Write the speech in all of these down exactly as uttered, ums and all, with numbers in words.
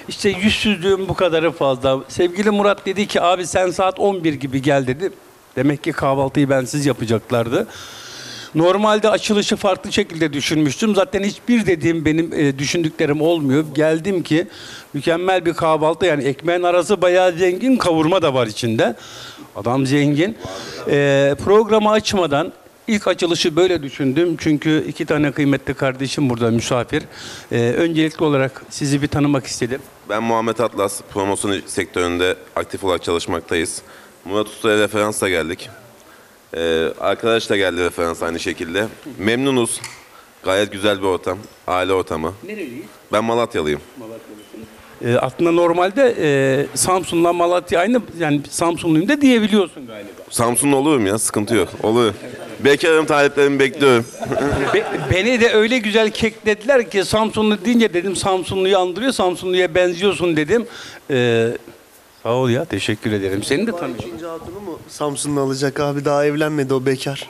İşte yüzsüzlüğün bu kadarı fazla. Sevgili Murat dedi ki abi sen saat on bir gibi gel dedi. Demek ki kahvaltıyı bensiz yapacaklardı. Normalde açılışı farklı şekilde düşünmüştüm. Zaten hiçbir dediğim benim e, düşündüklerim olmuyor. Geldim ki mükemmel bir kahvaltı, yani ekmeğin arası bayağı zengin, kavurma da var içinde. Adam zengin. E, programı açmadan ilk açılışı böyle düşündüm. Çünkü iki tane kıymetli kardeşim burada misafir. E, öncelikli olarak sizi bir tanımak istedim. Ben Muhammed Atlas, promosyon sektöründe aktif olarak çalışmaktayız. Murat Usta'ya referansla geldik. Ee, arkadaş da geldi referans aynı şekilde. Memnunuz. Gayet güzel bir ortam, aile ortamı. Nereliyiz? Ben Malatyalıyım. E, aslında normalde e, Samsun'la Malatya aynı, yani Samsunluyum da diyebiliyorsun galiba. Samsunlu olurum ya, sıkıntı yok. Olur. Bekarım, taliplerimi bekliyorum. Be- beni de öyle güzel keklediler ki Samsunlu deyince dedim Samsunlu'yu andırıyor, Samsunlu'ya benziyorsun dedim. E, sağ ol ya, teşekkür ederim. Seni de tanıyorum. İkinci hatunu mu Samsun'da alacak abi? Daha evlenmedi, o bekar.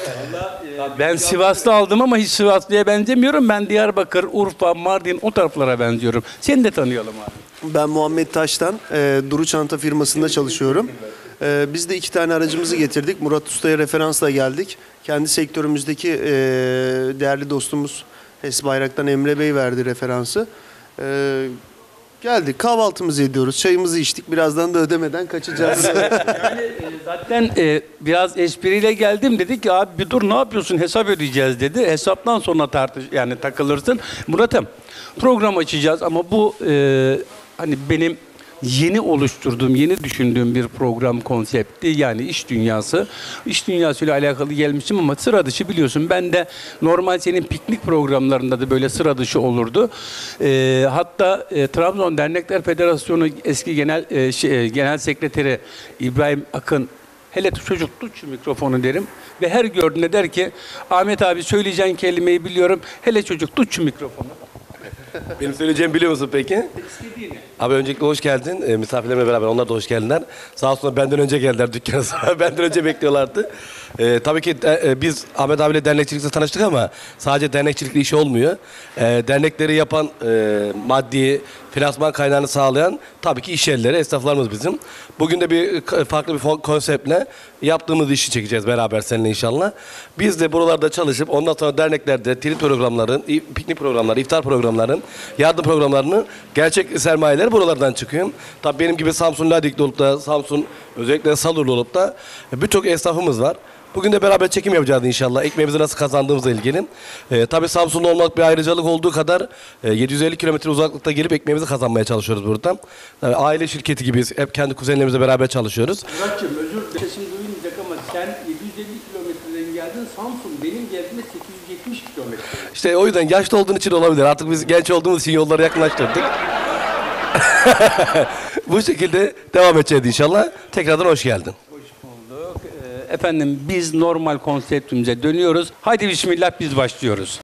Ben Sivas'ta aldım ama hiç Sivaslı'ya benzemiyorum. Ben Diyarbakır, Urfa, Mardin o taraflara benziyorum. Seni de tanıyalım abi. Ben Muhammed Taş'tan e, Duru Çanta firmasında çalışıyorum. E, biz de iki tane aracımızı getirdik. Murat Usta'ya referansla geldik. Kendi sektörümüzdeki e, değerli dostumuz HES Bayrak'tan Emre Bey verdi referansı. E, geldik, kahvaltımızı ediyoruz, çayımızı içtik. Birazdan da ödemeden kaçacağız. Yani e, zaten e, biraz espriyle geldim, dedi ki abi bir dur ne yapıyorsun, hesap ödeyeceğiz dedi. Hesaptan sonra tartış, yani takılırsın. Murat'ım, program açacağız ama bu e, hani benim yeni oluşturduğum, yeni düşündüğüm bir program konsepti, yani iş dünyası. İş dünyasıyla alakalı gelmişim ama sıra dışı, biliyorsun. Ben de normal senin piknik programlarında da böyle sıra dışı olurdu. Ee, hatta e, Trabzon Dernekler Federasyonu eski genel e, şey, e, genel sekreteri İbrahim Akın, hele çocuk tut şu mikrofonu derim ve her gördüğünde der ki Ahmet abi söyleyeceğin kelimeyi biliyorum, hele çocuk tut şu mikrofonu. Benim söyleyeceğimi biliyor musun peki? İstediğini. Abi öncelikle hoş geldin. E, misafirlerimle beraber onlar da hoş geldiler. Sağ olsunlar benden önce geldiler dükkana. Benden önce bekliyorlardı. E, tabii ki de, e, biz Ahmet abiyle dernekçilikle tanıştık ama sadece dernekçilikle iş olmuyor. E, dernekleri yapan, e, maddi, finansman kaynağını sağlayan tabii ki iş yerleri, esnaflarımız bizim. Bugün de bir farklı bir konseptle yaptığımız işi çekeceğiz beraber seninle inşallah. Biz de buralarda çalışıp ondan sonra derneklerde trit programların, piknik programları, iftar programların, yardım programlarını, gerçek sermayeler buralardan çıkıyor. Tabii benim gibi Samsun Ladikli olup da Samsun özellikle Salurlu olup da birçok esnafımız var. Bugün de beraber çekim yapacağız inşallah. Ekmeğimizi nasıl kazandığımızla ilgili. Ee, tabii Samsun'da olmak bir ayrıcalık olduğu kadar e, yedi yüz elli kilometre uzaklıkta gelip ekmeğimizi kazanmaya çalışıyoruz burada. Tabii aile şirketi gibiyiz. Hep kendi kuzenlerimizle beraber çalışıyoruz. Murat'cığım özür dilerim. Sesim duyulmayacak ama sen yedi yüz elli kilometreden geldin. Samsun benim geldiğimde sekiz yüz yetmiş kilometre. İşte o yüzden yaşlı olduğun için olabilir. Artık biz genç olduğumuz için yolları yakınlaştırdık. Bu şekilde devam edeceğiz inşallah. Tekrardan hoş geldin. Efendim biz normal konseptimize dönüyoruz. Haydi bismillah, biz başlıyoruz.